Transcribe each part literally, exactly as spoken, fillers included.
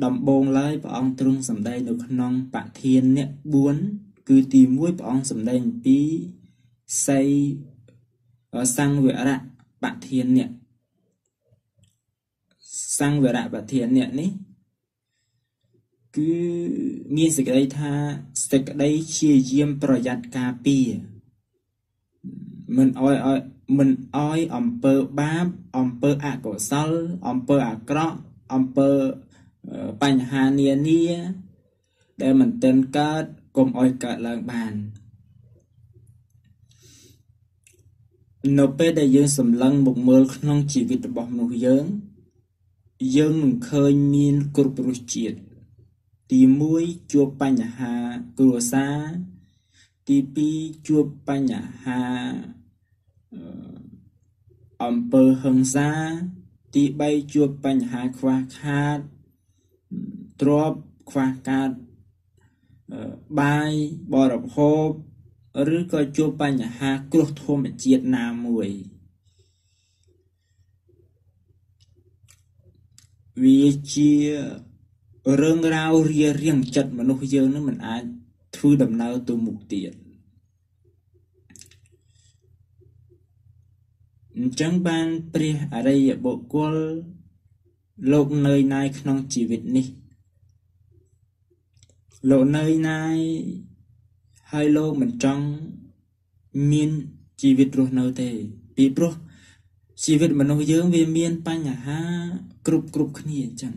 đầm bông lại bà ông trung sầm đây được nong bạc thiên nè buồn cứ tìm mũi bà ông sầm đây tí xây ở sang vợ ra bạc thiên nè sang vợ ra bạc thiên nè ní cứ miên sự đây tha sự đây chia diêm project cà pia mình oi oi mình oi om pơ bám om pơ à cổ sal om pơ à cọ om pơ bánh hà nia nia để mình tên cát cùng oi cả làng bàn nộp về để dương sầm lăng một mơ non chỉ vì tập bọc nụ dương dương mình khơi miên cột bự chiết tí mũi chua bánh hà cua sa tí pi chua bánh hà om pơ hưng sa tí bay chua bánh hà khoa khát trộp khoa cát bài bò đập hộp rứ coi chua bánh hà cột thôm chiết nam mùi vì chia rương rau ria riêng chật mà nụ dương nó mình ai thui đầm nào từ mục tiện chẳng ban pri ở đây bộ quân lộc nơi này không chỉ việt ni lộ nơi này hai lô mình trong miên chỉ việt rồi nơi thế bị pro chỉ việt mà nụ dương về miên pa nhà ha cục cục kia chẳng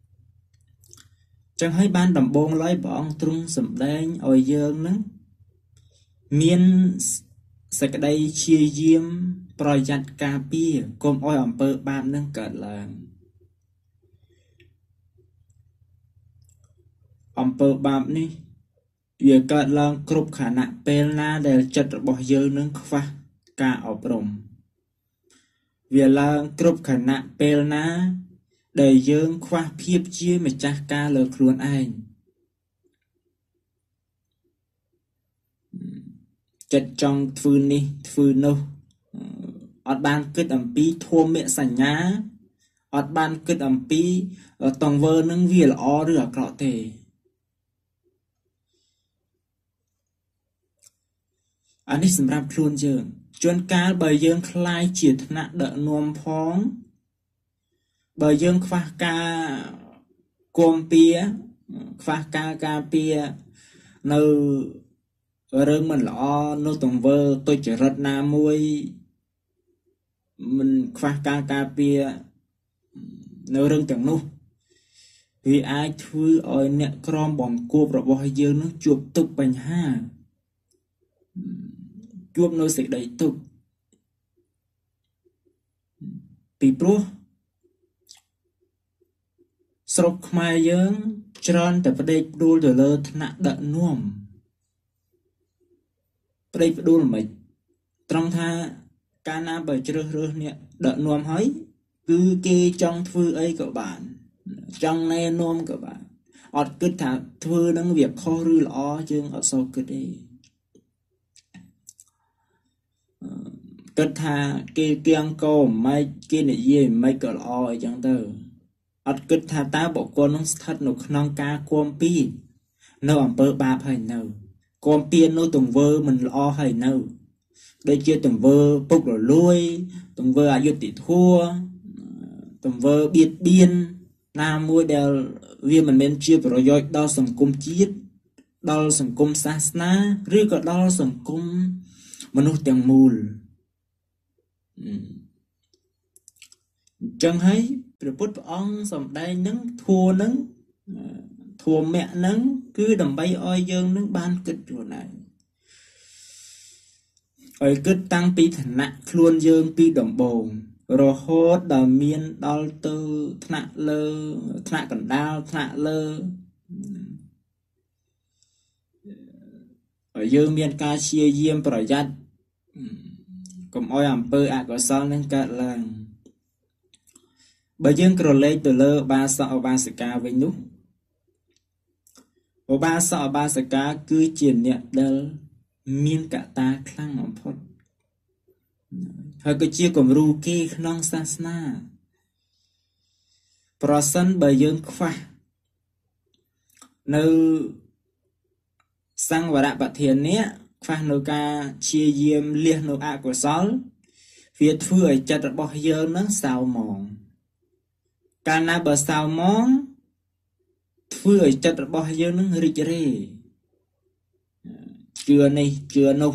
chẳng hay ban đầm bông lấy bọn trung sầm đen oi dương nữa miên sạch đây chia diêm project cà pia cùng oi ẩm bơ ban nâng cỡ là ẩm bơ ban ní việc cỡ là cục khả năng pel na để chật bỏ dương nâng khoa cả ở bồng việc là cục khả năng pel na để dương khoa phiếp chia mà chắc ca lờ luôn anh chật trong thư ni thư nô ọt ban kết ẩm bí thua mẹ sảnh nhá ọt ban kết ẩm bí tổng vơ nâng vì là ó rửa cọ thể anh ấy xâm rạp luôn dương chuyên ca bởi dương khai chỉ thật nạ đỡ nuông phóng bởi dương khoa ca cuồng pía khoa ca ca pía nơi rừng mình lọ nô tổng vơ tôi chỉ rất na muôi mình khoa ca ca pía nơi rừng chẳng nô vì ai thư ôi nẹ krom bỏng cua rồi bò dương nó chuột tục bánh ha chuột nơi sẽ đầy tục bị pro sọc mai dương trònแต่ประเด็นดูเดือดถนัดเดะน่วมประเด็นดูไหมตรงท่าการน้ำใบเชื้อเรือเนี่ยเดะน่วมเฮ้ยคือเกย์จังทื่อไอ้กับบ้านจังแน่น่วมกับบ้านอดกึศถาทื่อนั่งเวียบข้อรือล้อจึงอดโซกึศเอกึศถาเกย์เกียงโกไม่เกย์เนี่ยยี่ไม่เกิดล้อจังเตออดกึศถาตาบอกคนน้องสัตว์หนุกน้องกาควมปีเนื้ออำเภอบาให้เนื้อควมปีนนู้ตรงเวอร์มันล้อให้เนื้อได้เจอตรงเวอร์ปุ๊กหล่อลุยตรงเวอร์อายุติทั่วตรงเวอร์เบียดเบียนน้ามวยเดลเวียมันเป็นเชื่อประโยชน์ดอสังคมจีดดอสังคมศาสนาหรือก็ดอสังคมมนุษย์อย่างมูลจังให้พระพุทธองค์สมได้นึงทัวนึงทัวแม่นึงคือดำใบอ้อยยืงนึงบ้านกึศอยู่ไหนอ้อยกึศตั้งปีฐานะคลวนยืงปีดำบงรอโฮดดำเมียนดอลเตอร์ฐานะเลอฐานะกันดาวฐานะเลออ้อยยืงเมียนกาเชียเยี่ยมประหยัดกับอ้อยอำเภออากาศนึงกะลังbởi dương cờ lê từ lơ ba sợ ba sợi cá với nút, và ba sợ ba sợi cá cứ triển nhẹ đơ miên cả ta khăng ngọc phật, hơi cứ chia cùng ru kê non sa na, prosen bởi dương khoa nơi sang và đạp bạc thiền nế khoa nô ca chia diêm liệt nô ạ của xót việc thưa chặt bỏ dơ nó sao mòn ca na bờ sao món thưa chặt bỏ dơ nó rít rê chưa này chưa nô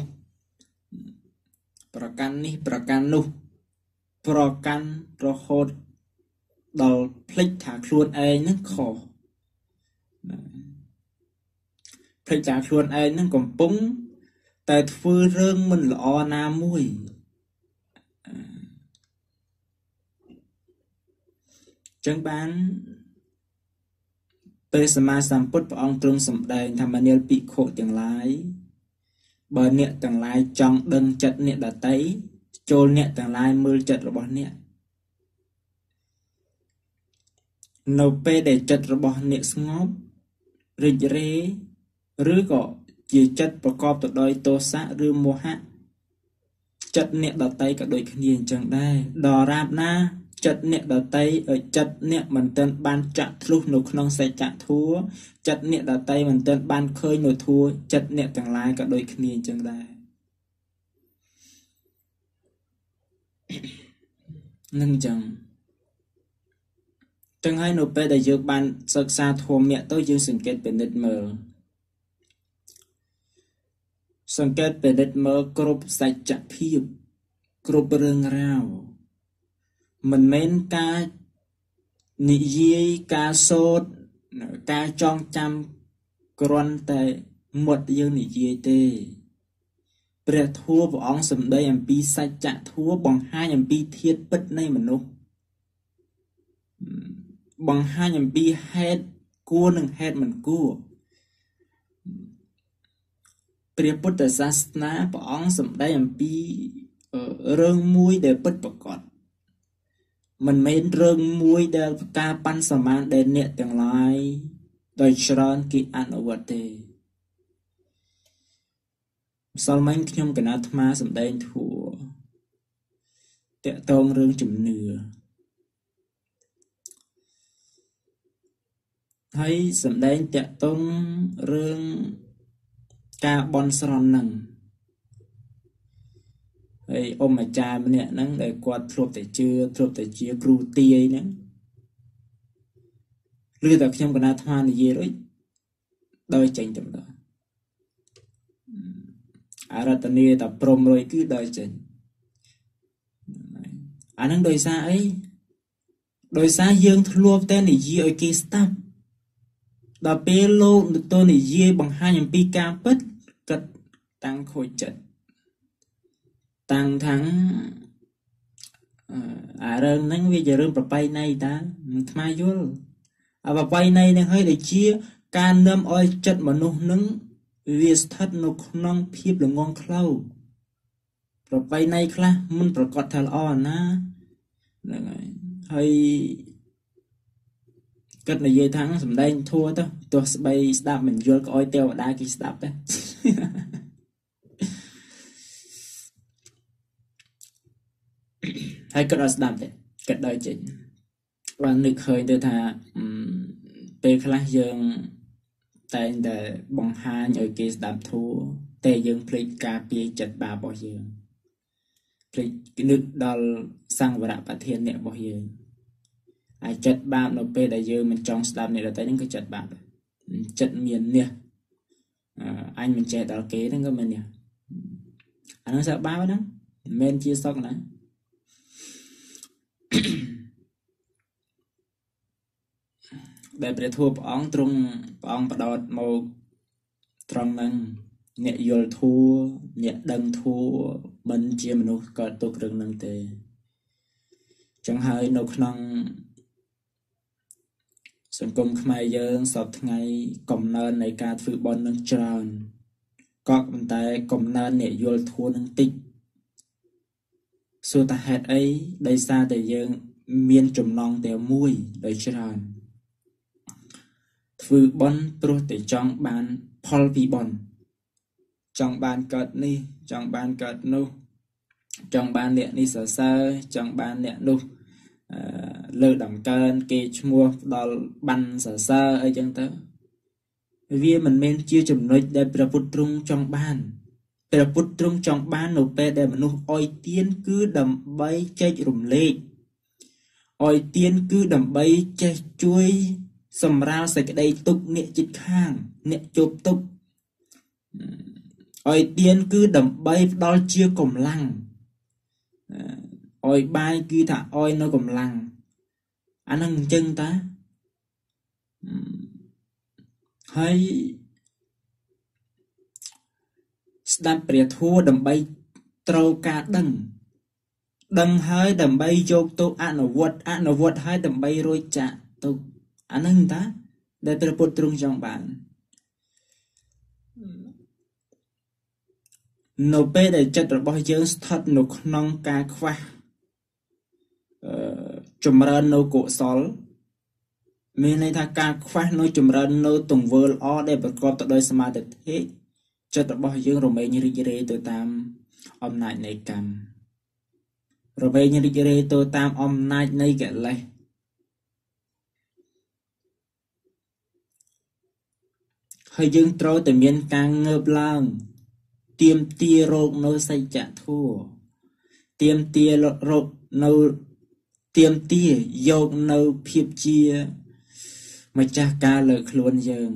ประกันនេះប្រកាន់នោះប្រកាន់រហូតដល់ភ្លេចថាខ្លួនឯងនឹងខុសភ្លេចថាខ្លួនឯងនឹងកំពុងតែធ្វើរឿងមិនល្អណាមួយចឹងបានព្រះសម្មាសម្ពុទ្ធព្រះអង្គទ្រង់សម្ដែងថាមនាលភិក្ខុទាំងឡាយបើអ្នកទាំងឡាយចង់ដឹងចិត្តអ្នកដតីចូលអ្នកទាំងឡាយមើលចិត្តរបស់អ្នកនៅពេលដែលចិត្តរបស់អ្នកស្ងប់រីករាយឬក៏ជាចិត្តប្រកបទៅដោយទោសៈឬមោហៈចិត្តអ្នកដតីក៏ដូចគ្នាអញ្ចឹងដែរដល់រាបណាចិត្តអ្នកដតីចិត្តអ្នកមិនទាន់បានចាក់ធ្លុះនៅក្នុងសច្ចធម៌ចិត្តអ្នកដតីមិនទាន់បានឃើញនៅធម៌ចិត្តអ្នកទាំងឡាយក៏ដូចគ្នាអញ្ចឹងដែរនឹងអញ្ចឹងចឹងហើយនៅពេលដែលយើងបានសិក្សាធម៌អ្នកទៅយើងសង្កេតពិនិត្យមើលសង្កេតពិនិត្យមើលគ្រប់សច្ចភាពគ្រប់រឿងរ៉ាវមិនមែនការនិយាយការសូត្រការចងចាំគ្រាន់តែមុតយើងនិយាយទេព្រះធម៌ព្រះអង្គសម្ដែងអំពីសច្ចធម៌បង្ហាញអំពីធាតុពិតនៃមនុស្សបង្ហាញអំពីហេតុគួរនិងហេតុមិនគួរព្រះពុទ្ធសាសនាព្រះអង្គសម្ដែងអំពីរឿងមួយដែលពិតប្រាកដមិនមែនរឿងមួយដែលការប៉ាន់សមានដែលអ្នកទាំងឡាយដោយច្រើនគេអនុវត្តទេម្សិលមិញខ្ញុំកណាត់អាត្មាសម្ដែងធัวតកតងរឿងជំនឿហើយសម្ដែងតកតងរឿងការបន់ស្រន់នឹងហើយអ៊ំអាចារ្យម្នាក់ហ្នឹងដែលគាត់ធ្លាប់តែជឿធ្លាប់តែជាគ្រូទាយហ្នឹងឬតែខ្ញុំកណាត់អាត្មានិយាយរួចដោយចេញទៅដល់អរតនីតែព្រមរួយគឺដោយចេញអាហ្នឹងដោយសារអីដោយសារយើងធ្លាប់តែនិយាយឲ្យគេស្ដាប់ដល់ពេលលោកទៅនិយាយបង្ហាញអំពីការពិតគិតតាំងខូចចិត្តតាំងថាំងអារឿងហ្នឹងវាជារឿងប្រពៃណីតាមិនថ្មយល់អាប្រពៃណីហ្នឹងហើយដូចជាការនាំឲ្យចិត្តមនុស្សហ្នឹងវាស្ថិតនៅក្នុងភាពល្ងងខ្លៅប្រពៃណីខ្លះមិនប្រកាសថាល្អណាហ្នឹងហើយហើយគិតនិយាយថាសម្ដែងធัวទៅទោះស្បីស្ដាប់មិនយល់ក៏ឲ្យទេវតាគេស្ដាប់ដែរហើយគិតឲ្យស្ដាប់ទេគិតដល់ចេញបាននឹកឃើញទៅថាពេលខ្លះយើងតែងតែបង្ហាញឲ្យគេស្ដាប់ធัวតែយើងភ្លេចការពារចិត្តបាបរបស់យើងភ្លេចនឹកដល់សង្វរៈប្រធានអ្នករបស់យើងហើយចិត្តបាបនៅពេលដែលយើងមិនចង់ស្ដាប់អ្នកដទៃហ្នឹងគឺចិត្តបាបចិត្តមាននេះអញមិនចេះដល់គេហ្នឹងក៏មាននេះអាហ្នឹងសាបាបហ្នឹងមិនមែនជាសុខណាដែលព្រះធម៌ព្រះអង្គទ្រង់ព្រះអង្គបដោតមកត្រង់ហ្នឹងអ្នកយល់ធម៌អ្នកដឹងធម៌មិនជាមនុស្សកើតទុករឿងហ្នឹងទេចឹងហើយនៅក្នុងសង្គមខ្មែរយើងសពថ្ងៃកំណើននៃការធ្វើបុណ្យនឹងច្រើនក៏ប៉ុន្តែកំណើនអ្នកយល់ធម៌នឹងតិចសួរថាហេតុអីដោយសារតែយើងមានចំណងតែមួយដោយច្រើនធ្វើបុណ្យព្រោះតែចង់បានផលពីបុណ្យចង់បានកើតនេះចង់បានកើតនោះចង់បានអ្នកនេះសរសើរចង់បានអ្នកនោះលើកដំកើងគេឈ្មោះដល់បានសរសើរអីចឹងទៅវាមិនមែនជាចំណុចដែលព្រះពុទ្ធទ្រង់ចង់បានព្រះពុទ្ធទ្រង់ចង់បាននៅពេលដែលមនុស្សអោយទានគឺដើម្បីចែករំលែកអោយទានគឺដើម្បីចេះជួយសម្រាលសេចក្តីទុក្ខអ្នកជិតខាងអ្នកជប់ទុក្ខអោយទានគឺដើម្បីផ្ដល់ជាកម្លាំងអោយបាយគឺថាអោយនៅកម្លាំងអានឹងអញ្ចឹងតាហើយស្ដាប់ព្រះធម៌ដើម្បីត្រូវការដឹងដឹងហើយដើម្បីយកទៅអនុវត្តអនុវត្តហើយដើម្បីរួចចាកទុកអានឹងតាដែលព្រះពុទ្ធទ្រង់ចង់បាននៅពេលដែលចិត្តរបស់យើងស្ថិតនៅក្នុងការខ្វះអឺចម្រើននៅកុសលមានន័យថាការខ្វះនៅចម្រើននៅទង្វើល្អដែលប្រកបទៅដោយសមាធិចិត្តរបស់យើងរមែងរីករាយទៅតាមអំណាចនៃកម្មរមែងរីករាយទៅតាមអំណាចនៃកិលេសហើយយើងត្រូវតែមានការងើបឡើងទៀមទារោគនៅសច្ចធម៌ទៀមទារោគនៅទៀមទាយកនៅភាពជាម្ចាស់ការលើខ្លួនយើង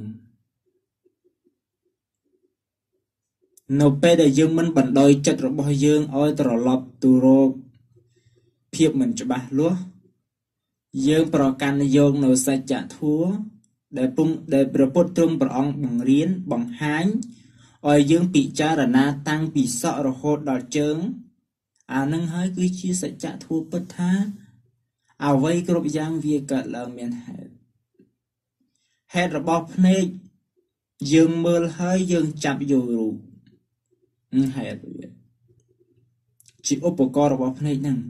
នៅពេលដែលយើងមិនបណ្ដោយចិត្តរបស់យើងឲ្យត្រឡប់ទៅរកភាពមិនច្បាស់លាស់យើងប្រកាន់យកនៅសច្ចធម៌ដែលពុំដែលព្រះពុទ្ធទ្រង់ព្រះអង្គបង្រៀនបង្ហាញឲ្យយើងពិចារណាតាំងពីសក់រហូតដល់ជើងអានឹងហើយគឺជាសច្ចធម៌ពិតថាអ្វីគ្រប់យ៉ាងវាកើតឡើងមានហេតុហេតុរបស់ភ្នែកយើងមើលហើយយើងចាប់យករូបហេតុវាជាឧបករណ៍របស់ភ្នែកហ្នឹង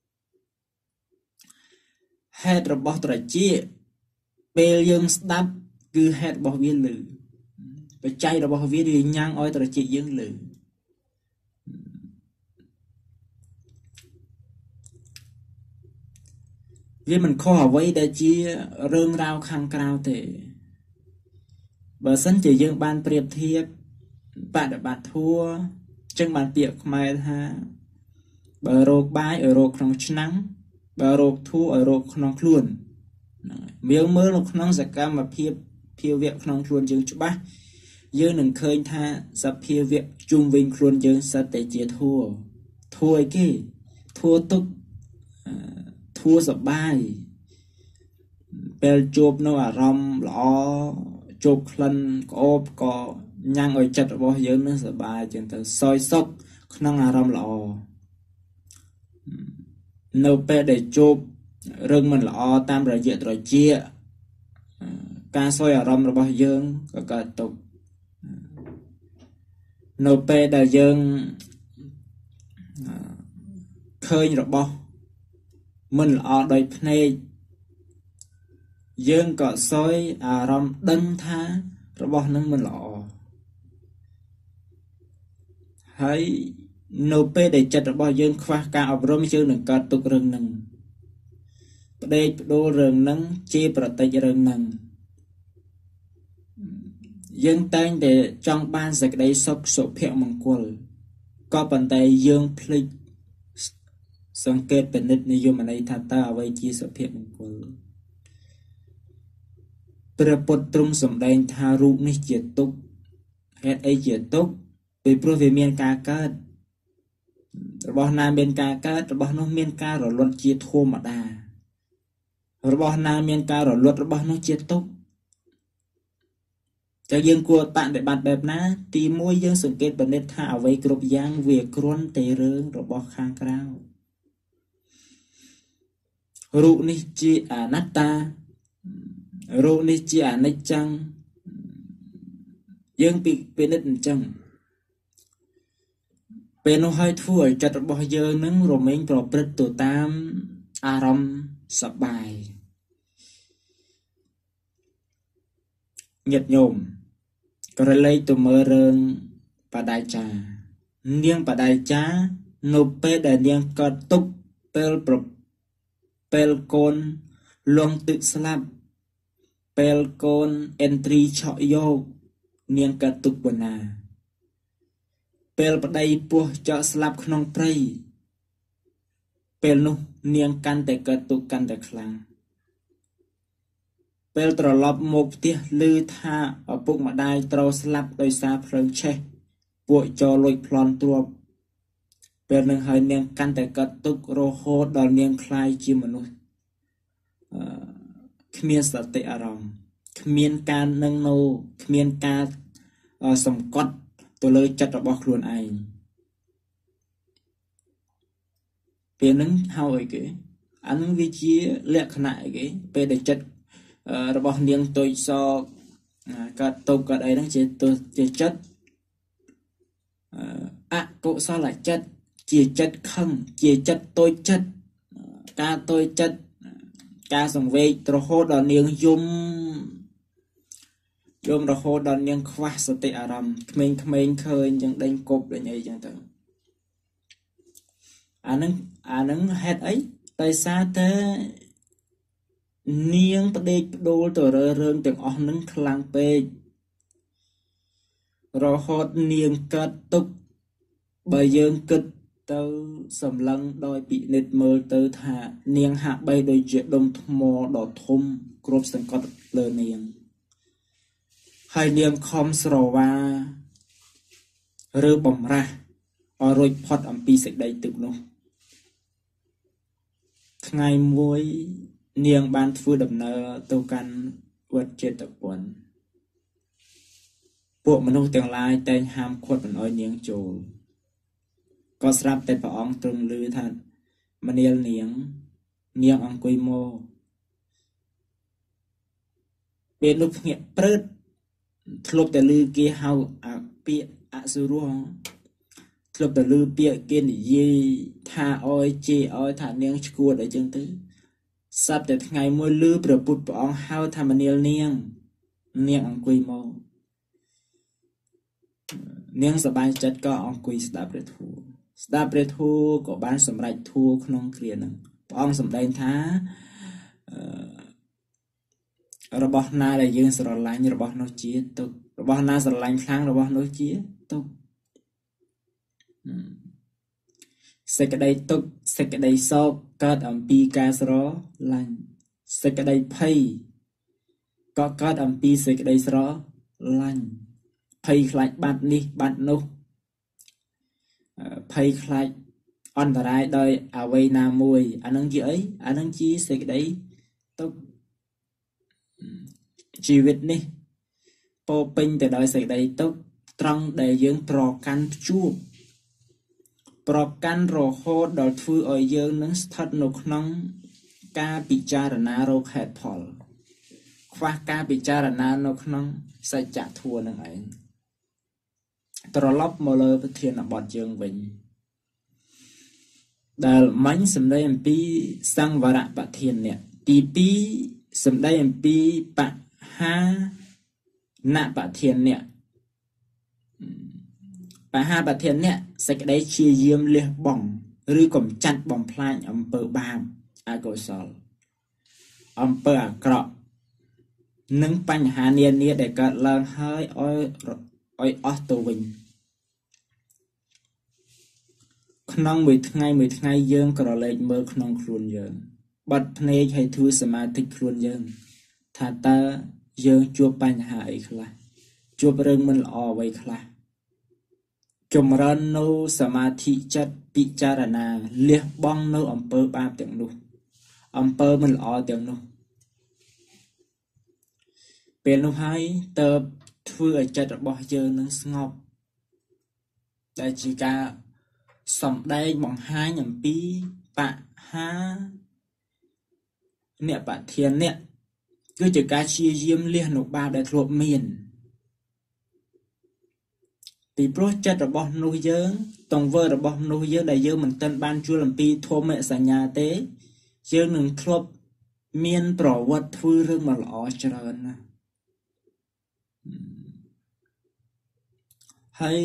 ហេតុរបស់ត្រចៀកពេលយើងស្ដាប់គឺហេតុរបស់វាលឺបច្ច័យរបស់វាវាញ៉ាំងឲ្យត្រចៀកយើងលឺវាមិនខុសអ្វីដែលជារឿងរ៉ាវខាងក្រៅទេបើសិនជាយើងបានប្រៀបធៀបបដិបត្តិធัวចឹងបានពាក្យខ្មែរថាបើរោគបាយឲ្យរោគក្នុងឆ្នាំងបើរោគធัวឲ្យរោគក្នុងខ្លួនយើងមើលនៅក្នុងសកម្មភាពភាវៈក្នុងខ្លួនយើងច្បាស់យើងនឹងឃើញថាសភាវៈជុំវិញខ្លួនយើងសិតតែជាធัวធัวអីគេធัวទុកធัวសបាយពេលជួបនៅអារម្មណ៍ល្អជួបក្លិនក្អូបក៏ញ៉ាំងឲ្យចិត្តរបស់យើងនឹងសបាយចឹងទៅសោយសុខក្នុងអារម្មណ៍ល្អនៅពេលដែលជួបរឿងមិនល្អតាមរយៈត្រចៀកការសោយអារម្មណ៍របស់យើងក៏កើតទុកនៅពេលដែលយើងឃើញរបស់មិនល្អដោយភ្នែកយើងក៏សោយអារម្មណ៍ដឹងថារបស់នឹងមិនល្អហើយនៅពេលដែលចិត្តរបស់យើងខ្វះការអប់រំយើងនឹងកើតទុករឿងនឹងផ្ដេកផ្ដួលរឿងនឹងជាប្រតិចរឿងនឹងយើងតែងតែចង់បានសេចក្តីសុខសុភមង្គលក៏ប៉ុន្តែយើងភ្លេចសង្កេតពិនិត្យនិយមន័យថាតើអ្វីជាសុភមង្គលព្រះពុទ្ធទ្រង់សម្ដែងថារូបនេះជាទុក្ខហេតុអីជាទុក្ខពីព្រោះវាមានការកើតរបស់ណាមានការកើតរបស់នោះមានការរលត់ជាធម្មតារបស់ណាមានការរលត់របស់នោះជាទុក្ខតែយើងគួរបដិបត្តិបែបណាទីមួយយើងសង្កេតពិនិត្យថាអ្វីគ្រប់យ៉ាងវាគ្រាន់តែរឿងរបស់ខាងក្រៅរូបនេះជាអនត្តារូបនេះជាអនិច្ចំយើងពិនិត្យអញ្ចឹងពេលនោះហើយធ្វើឲ្យចិត្តរបស់យើងនឹងរមែងប្រព្រឹត្តទៅតាមអារម្មណ៍សប្បាយញាតិញោមក្រឡេកទៅមើលរឿងបដាយចានាងបដាយចានៅពេលដែលនាងកើតទុក្ខពេលប្រពេលកូនលងទឹកស្លាប់ពេលកូន entry ឆក់យកនាងកាត់ទុកបណ្ណាពេលប្តីពោះចောက်ស្លាប់ក្នុងព្រៃពេលនោះនាងកាន់តែកាត់ទុកកាន់តែខ្លាំងពេលត្រឡប់មកផ្ទះឮថាឪពុកម្ដាយត្រូវស្លាប់ដោយសារភ្លើងឆេះពួកចោរលួចប្លន់ទ្រព្យពេលនឹងហើយនាងកាន់តែកាត់ទុករហូតដល់នាងคล้ายជាមនុស្សអឺគ្មានសតិអារម្មណ៍គ្មានការនឹងនៅគ្មានការសង្កត់ទៅលើចិត្តរបស់ខ្លួនឯងពេលនឹងហៅអីគេអានឹងវាជាលក្ខណៈអីគេពេលដែលចិត្តរបស់នាងទុយសកកាត់ទុកកាត់អីហ្នឹងជាជាចិត្តអកុសលចិត្តជាចិត្តខឹងជាចិត្តទុយចិត្តការទុយចិត្តការសង្វេគរហូតដល់នាងយំយំរហូតដល់នាងខ្វះសតិអារម្មណ៍ក្មេងៗឃើញចឹងដេញគប់ដេញអីចឹងទៅអានឹងអានឹងហេតុអីដោយសារតែនាងផ្ដេកផ្ដូលទៅរើរឿងទាំងអស់នឹងខ្លាំងពេករហូតនាងកើតទុកបើយើងគិតទៅសម្លឹងដោយពិនិត្យមើលទៅថានាងហាក់បីដូចជាដុំថ្មដ៏ធំគ្របសង្កត់លើនាងហើយនាងខំស្រវាឬបំរាស់ឲ្យរួចផុតអំពីសេចក្តីទុក្ខនោះថ្ងៃមួយនាងបានធ្វើដំណើរទៅកាន់វត្តចេតពុនពួកមនុស្សទាំងឡាយតែងហាមឃាត់មិនឲ្យនាងចូលក៏ស្រាប់តែព្រះអង្គទ្រង់ឮថាមនាលនាងនាងអង្គុយមកពេលនោះភ្ញាក់ព្រឹតធ្លាប់តែឮគេហៅអាពាក្យអសុរោះធ្លាប់តែឮពាក្យគេនិយាយថាអោយជេអោយថានាងឈួតអីចឹងទៅសັບតែថ្ងៃមួយឮព្រះពុទ្ធព្រះអង្គហៅថាមនាលនាងនាងអង្គុយមកនាងសប្បាយចិត្តក៏អង្គុយស្ដាប់ព្រះធម៌ស្ដាប់ព្រះធម៌ក៏បានសម្រេចធម៌ក្នុងគ្រាហ្នឹងព្រះអង្គសម្ដែងថារបស់ណាដែលយើងស្រឡាញ់របស់នោះជាទុក្ខរបស់ណាស្រឡាញ់ខ្លាំងរបស់នោះជាទុក្ខសេចក្តីទុក្ខសេចក្តីសោកកើតអំពីការស្រឡាញ់សេចក្តីភ័យក៏កើតអំពីសេចក្តីស្រឡាញ់ភ័យខ្លាចបាត់នេះបាត់នោះភ័យខ្លាចអន្តរាយដោយអវ័យណាមួយអានឹងជាអីអានឹងជាសេចក្តីទុក្ខជីវិតនេះពោពេញទៅដោយសេចក្តីទុក្ខត្រង់ដែលយើងប្រកាន់ព្យួរប្រកាន់រហូតដល់ធ្វើឲ្យយើងនឹងស្ថិតនៅក្នុងការពិចារណារកហេតុផលខ្វះការពិចារណានៅក្នុងសច្ចធម៌នឹងឯងត្រឡប់មកលើប្រធានបទយើងវិញដែលមាញ់សម្ដីអំពីសង្វរៈប្រធាននេះទីពីរសម្ដីអំពីបហាណប្រធាននេះបហាប្រធាននេះសេចក្តីជាយាមលះបង់ឬកំចាត់បំផ្លាញអំពើបាបអកុសលអំពើអាក្រក់និងបញ្ហានានាដែលកើតឡើងហើយឲ្យឲ្យអស់ទៅវិញក្នុងមួយថ្ងៃមួយថ្ងៃយើងក្រឡេកមើលក្នុងខ្លួនយើងបាត់ភ្នែកឲ្យធ្វើសមាធិខ្លួនយើងថាតើយើងជួបបញ្ហាអីខ្លះជួបរឿងមិនល្អអ្វីខ្លះចម្រើននៅសមាធិចិត្តពិចារណាលះបង់នៅអំពើបាបទាំងនោះអំពើមិនល្អទាំងនោះពេលនោះហើយតើធ្វើឲ្យចិត្តរបស់យើងនឹងស្ងប់ដែលជាការសំដែងបង្ហាញអំពីបហាអ្នកបធានអ្នកគឺជាការព្យាយាមលះនៅបាបដែលធ្លាប់មានពីព្រោះចិត្តរបស់មនុស្សយើងទង្វើរបស់មនុស្សយើងដែលយើងមិនទាន់បានជួលអំពីធម្មសញ្ញាទេយើងនឹងធ្លាប់មានប្រវត្តិធ្វើរឿងមិនល្អច្រើនណាស់ហើយ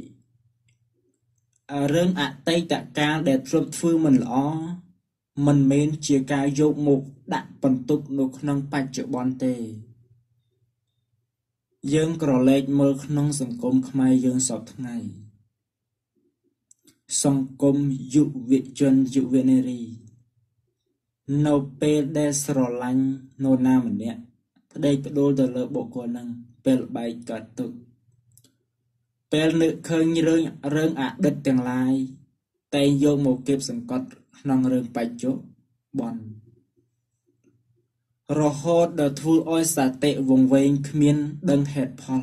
រឿងអតីតកាលដែលធ្លាប់ធ្វើមិនល្អមិនមែនជាការយកមកដាក់បន្ទុកនៅក្នុងបច្ចុប្បន្នទេយើងក្រឡេកមើលក្នុងសង្គមខ្មែរយើងសពថ្ងៃសង្គមយុវជនយុវនារីនៅពេលដែលស្រឡាញ់នរណាម្នាក់ប្តេជ្ញាផ្ដួលទៅលើបុគ្គលនឹងពេលបែកកើតទុកពេលនឹកឃើញរឿងរឿងអតីតទាំងឡាយតែយកមកគៀបសង្កត់ក្នុងរឿងបច្ចុប្បន្នរហូតដល់ធ្វើឲ្យសតិវង្វេងគ្មានដឹងហេតុផល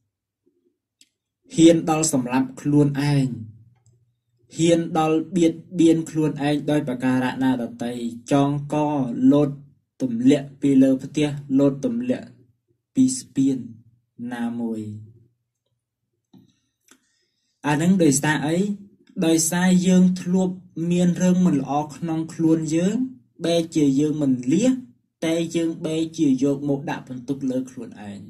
ហ៊ានដល់សម្លាប់ខ្លួនឯងហ៊ានដល់បៀតបៀនខ្លួនឯងដោយប្រការណាដទៃចងកលោតទម្លាក់ពីលើផ្ទះលោតទម្លាក់ពីស្ពានណាមួយអានឹងដោយសារអីដោយសារយើងធ្លាប់មានរឿងមិនល្អក្នុងខ្លួនយើងបែរជាយើងមិនលះតែយើងបែរជាយកមកដាក់បន្ទុកលើខ្លួនឯង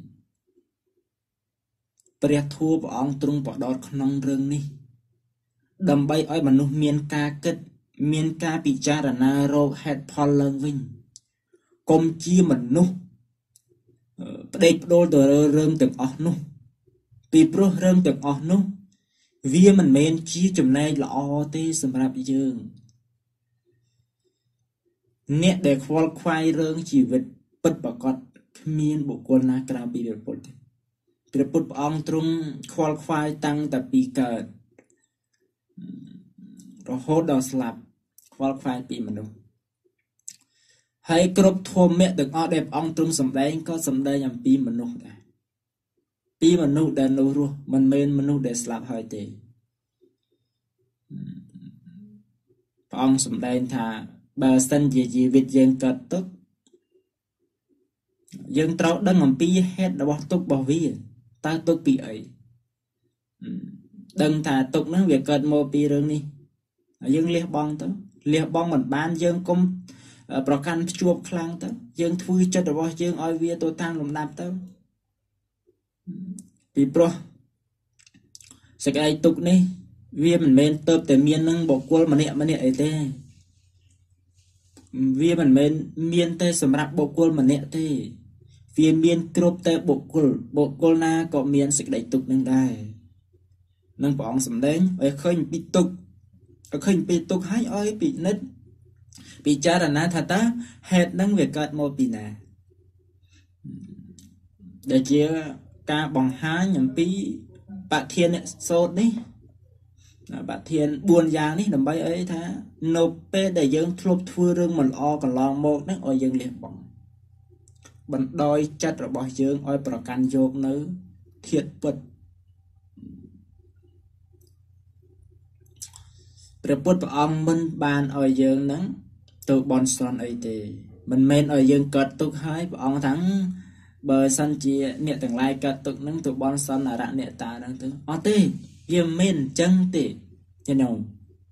ព្រះធម៌ព្រះអង្គទ្រង់បដោតក្នុងរឿងនេះដើម្បីឲ្យមនុស្សមានការគិតមានការពិចារណារកហេតុផលឡើងវិញកុំជាមនុស្សផ្ដេកផ្ដួលទៅលើរឿងទាំងអស់នោះពីព្រោះរឿងទាំងអស់នោះវាមិនមែនជាចំណែកល្អទេសម្រាប់យើងអ្នកដែលខ្វល់ខ្វាយរឿងជីវិតពិតប្រាកដគ្មានបុគ្គលណាក្រៅពីព្រះពុទ្ធព្រះពុទ្ធព្រះអង្គទ្រង់ខ្វល់ខ្វាយតាំងតែពីកើតរហូតដល់ស្លាប់ខ្វល់ខ្វាយពីមនុស្សហើយគ្រប់ធម៌ទាំងអស់ដែលព្រះអង្គទ្រង់សម្ដែងក៏សម្ដែងអំពីមនុស្សដែរពីមនុស្សដែលនៅរស់មិនមែនមនុស្សដែលស្លាប់ហើយទេព្រះអង្គសម្ដែងថាបើសិនជាជីវិតយើងកើតទុក្ខយើងត្រូវដឹងអំពីហេតុរបស់ទុក្ខរបស់វាតើទុក្ខពីអីដឹងថាទុក្ខហ្នឹងវាកើតមកពីរឿងនេះយើងលះបង់ទៅលះបង់មិនបានយើងកុំប្រកាន់ភ្ជាប់ខ្លាំងទៅយើងធ្វើចិត្តរបស់យើងឲ្យវាទៅតាមលំដាប់ទៅពីព្រោះសេចក្តីទុក្ខនេះវាមិនមែនទៅតែមាននឹងបុគ្គលម្នាក់ម្នាក់អីទេវាមិនមែនមានតែសម្រាប់បុគ្គលម្នាក់ទេវាមានគ្រប់តែបុគ្គលបុគ្គលណាក៏មានសេចក្តីទុក្ខនឹងដែរនឹងព្រះអង្គសម្ដែងឲ្យឃើញពីទុក្ខឲ្យឃើញពីទុក្ខហើយឲ្យពិនិត្យពិចារណាថាតើហេតុនឹងវាកើតមកពីណាដែលជាការបង្ហាញអំពីបធានសូត្រនេះបធានបួនយ៉ាងនេះដើម្បីអីថានៅពេលដែលយើងធ្លាប់ធ្វើរឿងមិនល្អកន្លងមកហ្នឹងឲ្យយើងលះបង់បណ្ដោយចិត្តរបស់យើងឲ្យប្រកាន់យកនៅធាតុពិតព្រះពុទ្ធព្រះអង្គមិនបានឲ្យយើងហ្នឹងទៅបន់ស្រន់អីទេមិនមែនឲ្យយើងកើតទុកហើយព្រះអង្គថាបើសិនជាអ្នកទាំងឡាយកើតទុកហ្នឹងទៅបន់ស្រន់អរៈអ្នកតាហ្នឹងទៅអត់ទេវាមិនមែនអញ្ចឹងទេយល់ទេ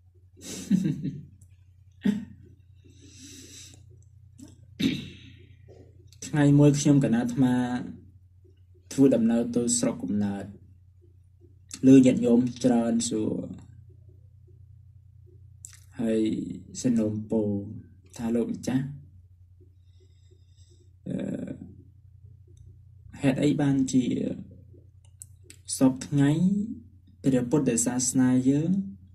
ថ្ងៃមួយខ្ញុំកណាអាត្មាធ្វើដំណើរទៅស្រុកកំណើតលើញាតិញោមច្រើនសួរហើយសនំពោថាលោកម្ចាស់អឺហេតុអីបានជាសពថ្ងៃព្រះពុទ្ធសាសនាយើង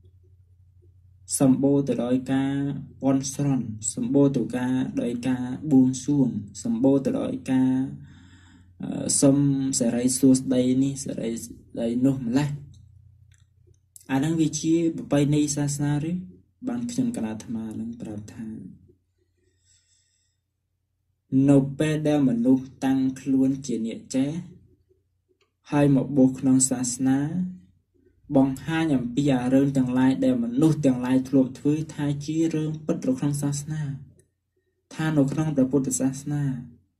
សម្បូរទៅដោយការបន់ស្រន់សម្បូរទៅការដោយការបួងសួងសម្បូរទៅដោយការសុំសេរីសួស្តីនេះសេរីស្តីនោះម្លេះអានឹងវាជាប្រពៃណីសាសនាឬបានខ្ញុំកណាអាត្មានឹងប្រាប់ថានៅពេលដែលមនុស្សតាំងខ្លួនជាអ្នកចេះហើយមកបួសក្នុងសាសនាបង្ហាញអំពីអារឿងទាំងឡាយដែលមនុស្សទាំងឡាយធ្លាប់ធ្វើថាជារឿងពិតនៅក្នុងសាសនាថានៅក្នុងព្រះពុទ្ធសាសនា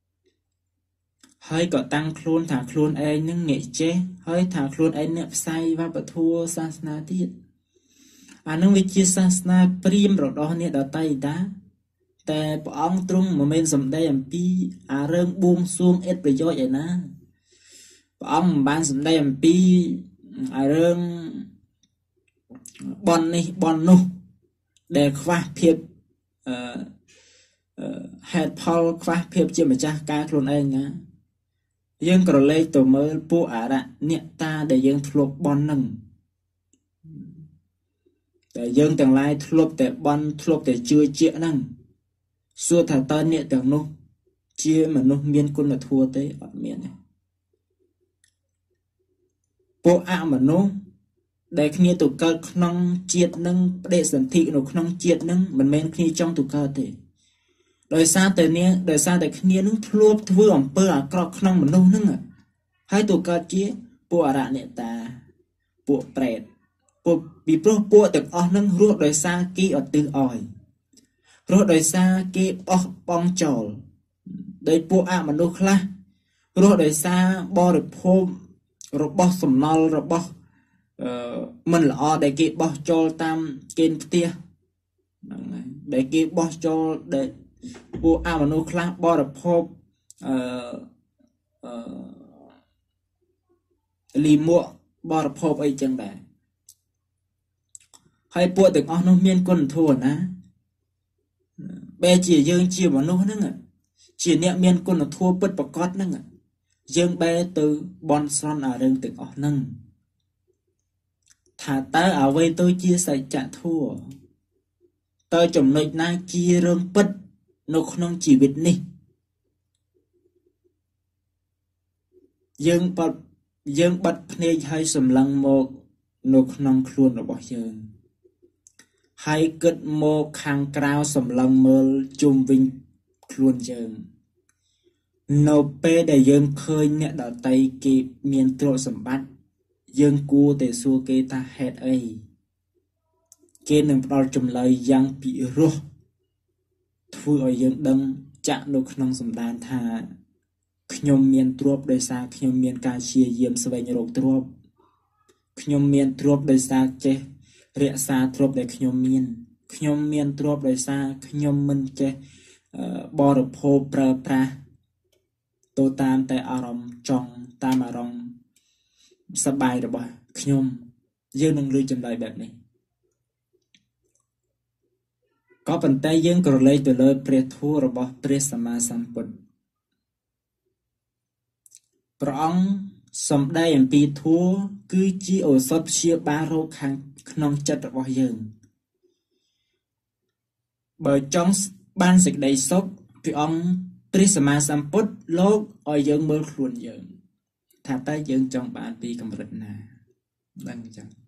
ហើយក៏តាំងខ្លួនថាខ្លួនឯងនឹងអ្នកចេះហើយថាខ្លួនឯងអ្នកផ្សាយវប្បធម៌សាសនាទៀតអានឹងវាជាសាសនាព្រាហ្មណ៍របស់អ្នកដតីតាតែព្រះអង្គទ្រង់មិនមែនសម្ដែងអំពីអារឿងបួងសួងអិតប្រយោជន៍ឯណាព្រះអង្គមិនបានសម្ដែងអំពីអារឿងបននេះបននោះដែលខ្វះភាពអឺហេតុផលខ្វះភាពជាម្ចាស់ការខ្លួនឯងណាយើងក្រឡេកទៅមើលពួកអារៈអ្នកតាដែលយើងធ្លាប់បន់នឹងតែយើងទាំងឡាយធ្លាប់តែបន់ធ្លាប់តែជឿជាក់ហ្នឹងសួរថាតើអ្នកទាំងនោះជាមនុស្សមានគុណធម៌ទេអត់មានទេពួកអមនុស្សដែលគ្នាទៅកើតក្នុងជាតិនឹងបដិសន្ធិនៅក្នុងជាតិនឹងមិនមែនគ្នាចង់ទៅកើតទេដោយសារតែនេះដោយសារតែគ្នានឹងធ្លាប់ធ្វើអំពើអាក្រក់ក្នុងមនុស្សនឹងហើយទៅកើតជាពួកអរៈអ្នកតាពួកប្រេតពួកពីព្រោះពួកទាំងអស់នឹងរស់ដោយសារគេអត់ទិសអោយរស់ដោយសារគេបោះបង់ចោលដោយពួកអមនុស្សខ្លះរស់ដោយសារបរិភោគរបស់សំណល់របស់អឺមិនល្អដែលគេបោះចោលតាមកេនផ្ទះហ្នឹងហើយដែលគេបោះចោលដែលពួកអមនុស្សខ្លះបរិភោគអឺអឺលីមួកបរិភោគអីចឹងដែរហើយពួកទាំងអស់នោះមានគុណធម៌ណាបែរជាយើងជាមនុស្សហ្នឹងជាអ្នកមានគុណធម៌ពិតប្រាកដហ្នឹងយើងបែរទៅបន់ស្រន់អារឿងទាំងអស់ហ្នឹងថាតើអ្វីទៅជាសច្ចធម៌តើចំណុចណាជារឿងពិតនៅក្នុងជីវិតនេះយើងបាត់យើងបាត់ភ្នែកហើយសម្លឹងមកនៅក្នុងខ្លួនរបស់យើងហើយគិតមកខាងក្រៅសម្លឹងមើលជុំវិញខ្លួនយើងនៅពេលដែលយើងឃើញអ្នកដទៃគេមានទ្រព្យសម្បត្តិយើងគួរតែសួរគេថាហេតុអីគេនឹងផ្ដល់ចម្លើយយ៉ាងពិរោះធ្វើឲ្យយើងដឹងចាក់នៅក្នុងសម្ដានថាខ្ញុំមានទ្រព្យដោយសារខ្ញុំមានការព្យាយាមស្វែងរកទ្រព្យខ្ញុំមានទ្រព្យដោយសារចេះរក្សាទ្រព្យដែលខ្ញុំមានខ្ញុំមានទ្រព្យដោយសារខ្ញុំមិនចេះបរិភោគប្រើប្រាស់ទៅតាមតែអារម្មណ៍ចង់តាមអារម្មណ៍សប្បាយរបស់ខ្ញុំយើងនឹងលឺចម្លើយបែបនេះក៏ប៉ុន្តែយើងក្រឡេកទៅលើព្រះធម៌របស់ព្រះសម្មាសម្ពុទ្ធព្រះអង្គសម្ដែងអំពីធម៌គឺជាឱសថព្យាបាលរោគខាងក្នុងចិត្តរបស់យើងបើចង់បានសេចក្តីសុខព្រះអង្គព្រះសម្មាសម្ពុទ្ធលោកឲ្យយើងមើលខ្លួនយើងថាតើយើងចង់បានពីកម្រិតណាដឹងចឹង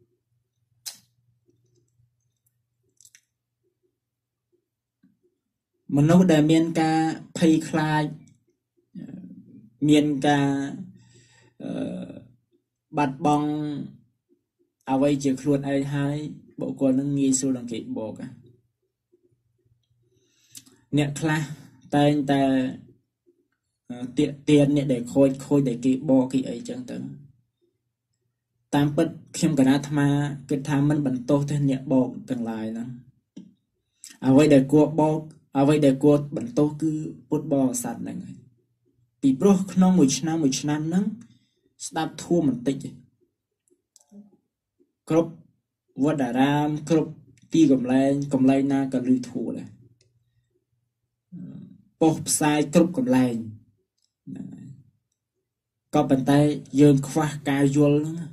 មនុស្សដែលមានការភ័យខ្លាចមានការអឺបាត់បង់អ្វីជាខ្លួនឯងហើយបុគ្គលនឹងងាយស្រួលនឹងគេបោកអ្នកខ្លះតែងតែទាក់ទានអ្នកដែលខូចខូចដែលគេបោកគេអីចឹងទៅតាមពិតខ្ញុំកណាអាត្មាគិតថាមិនបន្ទោសទេអ្នកបោកទាំងឡាយហ្នឹងអ្វីដែលគួរបោកអ្វីដែលគួរបន្ទោសគឺពុទ្ធបរិស័ទហ្នឹងហើយពីព្រោះក្នុងមួយឆ្នាំមួយឆ្នាំហ្នឹងស្ដាប់ធម៌បន្តិចគ្រប់វត្តអារាមគ្រប់ទីកំលែងកំលែងណាក៏ឮធម៌ដែរប៉ុស្តិ៍ផ្សាយគ្រប់កន្លែងក៏ប៉ុន្តែយើងខ្វះការយល់ហ្នឹង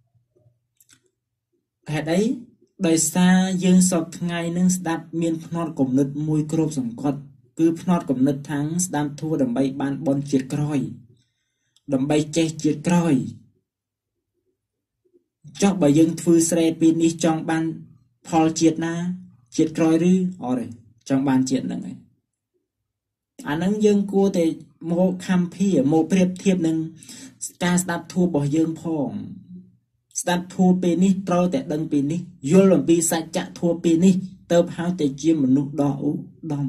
ហេតុអីដោយសារយើងសពថ្ងៃនឹងស្ដាប់មានផ្នត់គំនិតមួយគ្របសង្កត់គឺផ្នត់គំនិតថាងស្ដាប់ធម៌ដើម្បីបានបុណ្យជាតិក្រោយដើម្បីចេះជាតិក្រោយចុះបើយើងធ្វើស្រែពីនេះចង់បានផលជាតិណាជាតិក្រោយឬអត់ទេចង់បានជាតិហ្នឹងឯងអាហ្នឹងយើងគួរតែមកខំភាមកប្រៀបធៀបនឹងការស្ដាប់ធម៌របស់យើងផងស្ដាប់ធម៌ពេលនេះត្រូវតែដឹងពេលនេះយល់អំពីសច្ចធម៌ពេលនេះទៅហើយតែជាមនុស្សដ៏ឧត្តម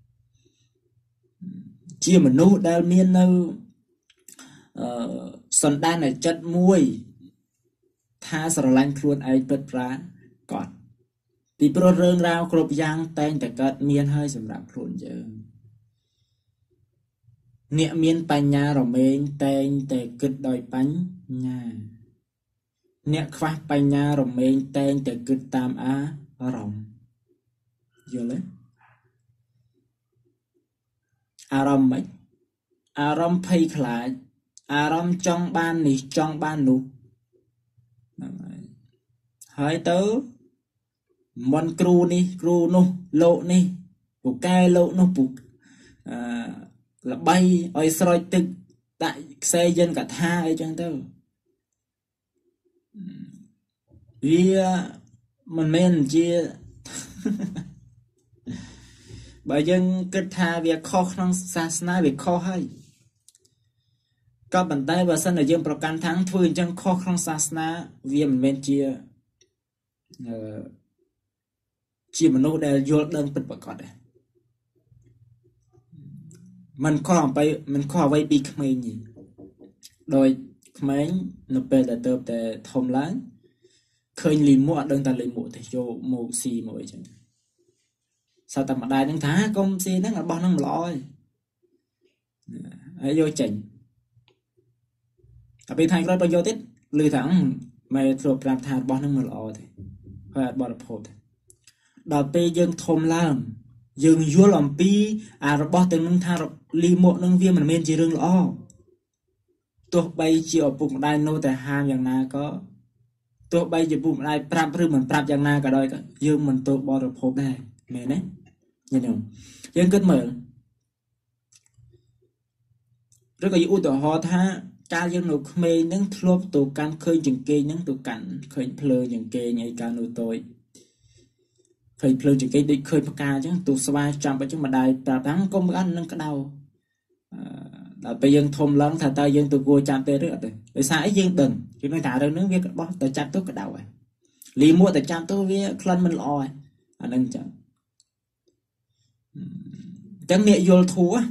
ជាមនុស្សដែលមាននៅអឺសន្តានចិត្តមួយថាស្រឡាញ់ខ្លួនឯងពិតប្រាកដពីព្រោះរឿងរ៉ាវគ្រប់យ៉ាងតែងតែកើតមានហើយសម្រាប់ខ្លួនយើងអ្នកមានបញ្ញារមែងតែងតែគិតដោយបញ្ញាអ្នកខ្វះបញ្ញារមែងតែងតែគិតតាមអារម្មណ៍យល់ទេអារម្មណ៍មិនអារម្មណ៍ភ័យខ្លាចអារម្មណ៍ចង់បាននេះចង់បាននោះហ្នឹងហើយហើយទៅមិនគ្រូនេះគ្រូនោះលោកនេះពូកែលោកនោះពូអឺល្បីឲ្យស្រោចទឹកដាក់ខ្សែយិនកថាអីចឹងទៅវាមិនមែនជាបើយើងគិតថាវាខុសក្នុងសាសនាវាខុសហើយក៏ប៉ុន្តែបើសិនតែយើងប្រកាន់ថាធ្វើអញ្ចឹងខុសក្នុងសាសនាវាមិនមែនជាអឺជាមនុស្សដែលយល់ដឹងពិតប្រាកដទេมันខុសអំពីมันខុសអ្វីពីក្មេងនេះដោយក្មេងនៅពេលដែលទៅតែធំឡើងឃើញលីមួកអត់ដឹងតែលីមួកទេយកមកស៊ីមកអីចឹងសត្វតែម្ដាយនឹងថាកុំស៊ីហ្នឹងរបស់ហ្នឹងមិនល្អទេហើយយកចេញតែពេលថ្ងៃក្រោយបើយកទៀតឮថាម៉ែធ្លាប់ប្រាប់ថារបស់ហ្នឹងមិនល្អទេហើយអត់បរិភោគទេដល់ពេលយើងធំឡើងយើងយល់អំពីអារបស់ទាំងនឹងថាលីមួកនឹងវាមិនមែនជារឿងល្អទោះបីជាឪពុកម្ដាយនៅតែហាមយ៉ាងណាក៏ទោះបីជាឪពុកម្ដាយប្រាប់ឬមិនប្រាប់យ៉ាងណាក៏ដោយក៏យើងមិនទៅបរិភោគដែរមែនទេញញឹមយើងគិតមើលឬក៏ឧទាហរណ៍ថាកាលយើងនៅក្មេងហ្នឹងធ្លាប់ទៅកាន់ឃើញចង្កេងហ្នឹងទៅកាន់ឃើញភ្លើងចង្កេងអីកាលនៅតូចឃើញភ្លើងចង្កេងដូចឃើញផ្កាអញ្ចឹងទូស្វាចាំអញ្ចឹងម្ដាយប្រាប់ថាកុំអាននឹងក្តៅដល់ពេលយើងធំឡើងថាតើយើងទៅគួរចាំទេឬអត់ទេដោយសារអីយើងដឹងយើងនឹងថារឿងហ្នឹងវាបោះទៅចាប់ទៅក្តៅហើយលីមួកទៅចាប់ទៅវាក្លិនមិនល្អហើយអាហ្នឹងអញ្ចឹងអញ្ចឹងអ្នកយល់ធัว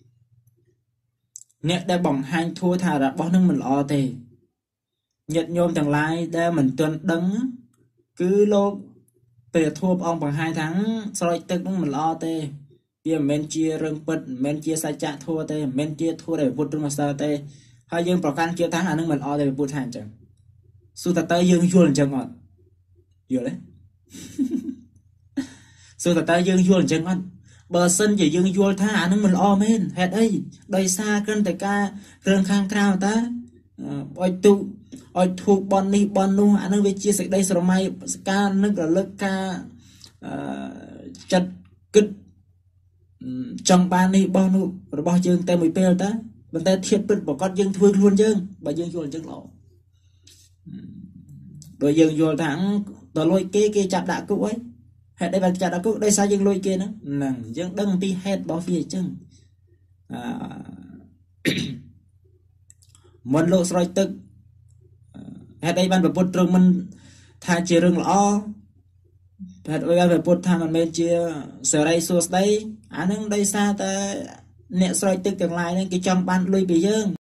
អ្នកដែលបង្ហាញធัวថារបស់ហ្នឹងមិនល្អទេញាតិញោមទាំងឡាយដែលមិនទាន់ដឹងគឺលោកព្រះធัวព្រះអង្គបង្ហាញថាស្រោចទឹកហ្នឹងមិនល្អទេវាមិនមែនជារឿងពិតមិនមែនជាសច្ចធัวទេមិនមែនជាធัวដែលពុទ្ធទ្រង់ម្សិលទេហើយយើងប្រកាន់ជឿថាអានឹងមិនល្អទេពុទ្ធថាអញ្ចឹងសួរតើតើយើងយល់អញ្ចឹងអត់យល់ទេសួរតើតើយើងយល់អញ្ចឹងអត់បើសិនជាយើងយល់ថាអានឹងមិនល្អមែនហេតុអីដោយសារគ្រាន់តែការរឿងខាងក្រៅតើអុយទុអុយធូបបននេះបននោះអានឹងវាជាសេចក្តីស្រមៃការនឹករលឹកការអឺចិត្តគិតចង់បាននេះរបស់នោះរបស់យើងតែមួយពេលតើប៉ុន្តែធៀបពិតប្រកបយើងធ្វើខ្លួនយើងបើយើងយល់អញ្ចឹងល្អបើយើងយល់ថាតលួយគេគេចាប់ដាក់គុកអីហេតុអីបានចាប់ដាក់គុកដោយសារយើងលួចគេហ្នឹងហ្នឹងយើងដឹងអំពីហេតុរបស់វាអញ្ចឹងអឺមិនលោកស្រោចទឹកហេតុអីបានប្រពុតត្រង់មិនថាជារឿងល្អហេតុអីបានប្រពុតថាមិនមែនជាសេរីសួស្តីអាហ្នឹងដោយសារតែអ្នកស្រោចទឹកទាំងឡាយហ្នឹងគេចង់បានលុយពីយើង